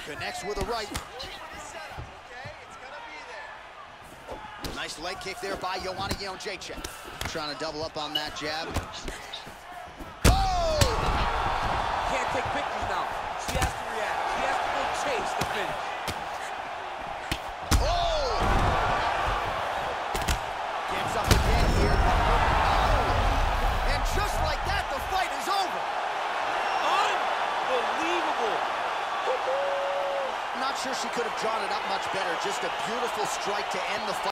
Connects with a right. Nice leg kick there by Joanna Jędrzejczyk. Trying to double up on that jab. Oh! Can't take pictures now. She has to react. She has to go chase the finish. Oh! Gets up again here. Oh! And just like that, the fight is over. Unbelievable. Not sure she could have drawn it up much better. Just a beautiful strike to end the fight.